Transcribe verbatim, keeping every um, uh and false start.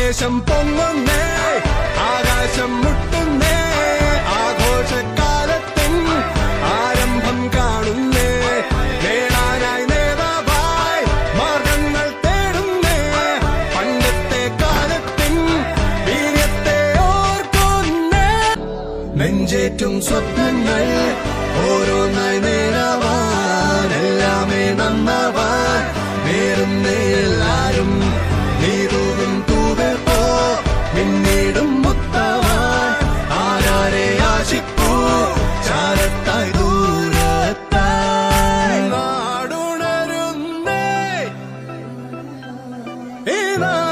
ആവേശം പൊങ്ങുന്നേ ആകാശം മുട്ടുന്നേ ആഘോഷക്കാലത്തിൻ ആരംഭം കാണുന്നേ നേടാനായി നേതാവായി മാർഗങ്ങൾ തേടുന്നേ പണ്ടത്തെ കാലത്തിൻ വീര്യത്തെ ഓർക്കുന്നേ നെഞ്ചേറ്റും സ്വപ്നങ്ങൾ ഓരോന്നായി നേരാവാൻ എല്ലാമേ നന്നാവാൻ നേരുന്നേ എല്ലാരും നീതൂകും തൂവൽ പോ പിന്നീടും മുത്താവാൻ ആരാരെ ആശിക്കൂ ചാരത്തായി ദൂരത്തായി നാടുണരുന്നേ